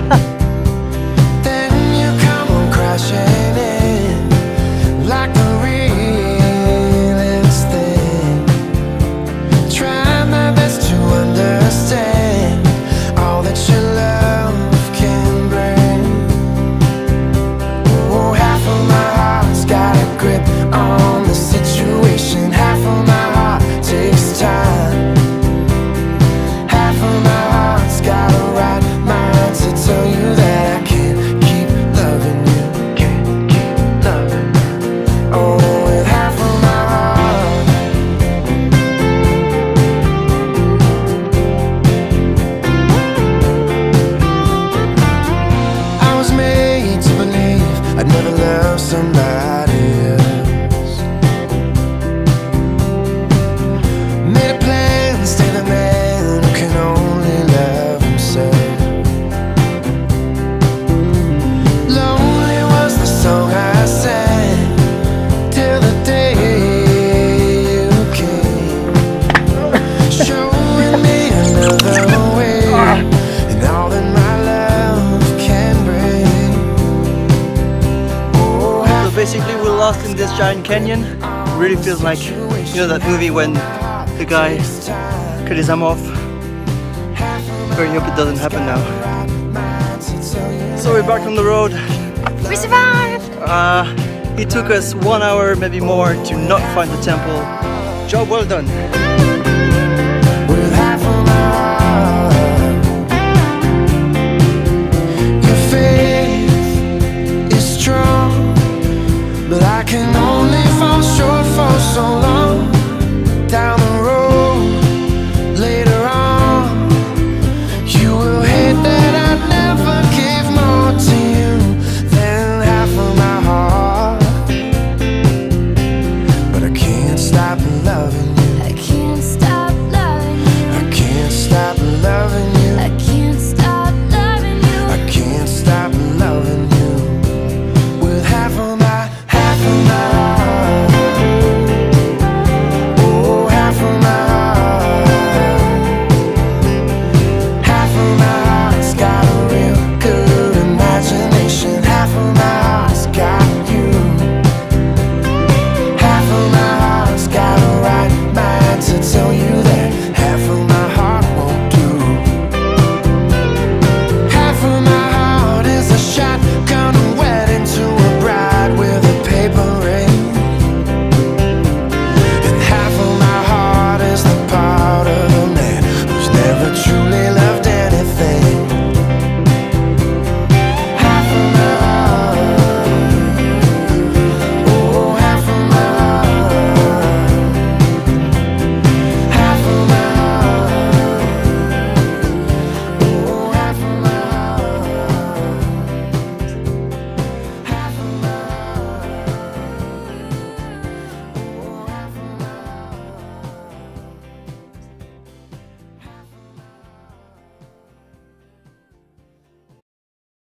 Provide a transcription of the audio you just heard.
Then you come on crashing in like the realest thing. Try my best to understand all that your love can bring. Oh, half of my heart's got a grip on the situation. Half of my heart takes time. Half of my heart's got a right mind to tell you that I can't keep loving you. Can't keep loving you. Oh, with half of my heart. I was made to believe I'd never love somebody else. Made a plan to stay the man who can only love himself. Lonely was the song I sang till the day you came, showing me another way and all that my love can bring. Oh, So basically we're lost in this giant canyon. Really feels like, you know, that movie when the guy cut his arm off. Very hope it doesn't happen now. So we're back on the road. We survived! It took us 1 hour, maybe more, to not find the temple. Job well done.